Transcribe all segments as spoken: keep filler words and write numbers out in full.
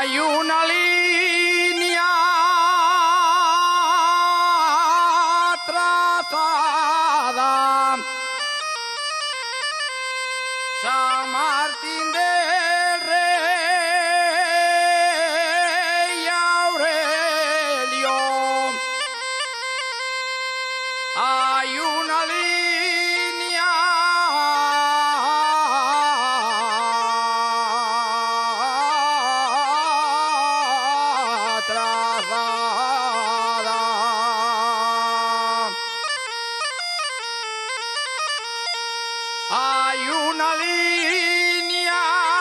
Hay una línea trazada, San Martín del Rey Aurelio. Hay una línea trazada. Hay una línea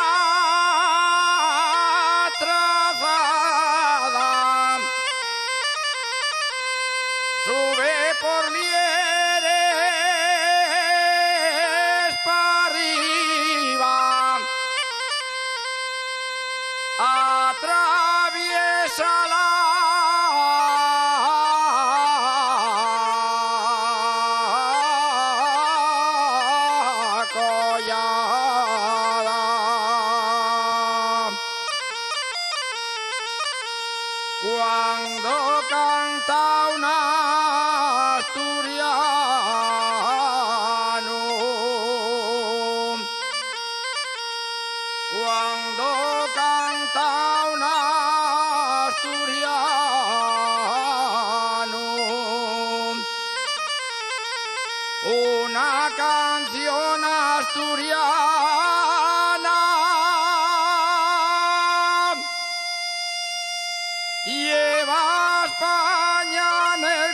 trazada, sube por Lieres para arriba, atraviesa la collada. Cuando canta un asturiano, cuando canta un asturiano, una canción asturiana, lleva a España en el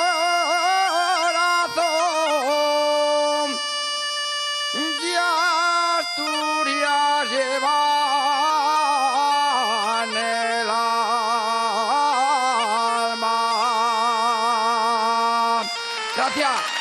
corazón, y Asturias lleva en el alma. Gracias.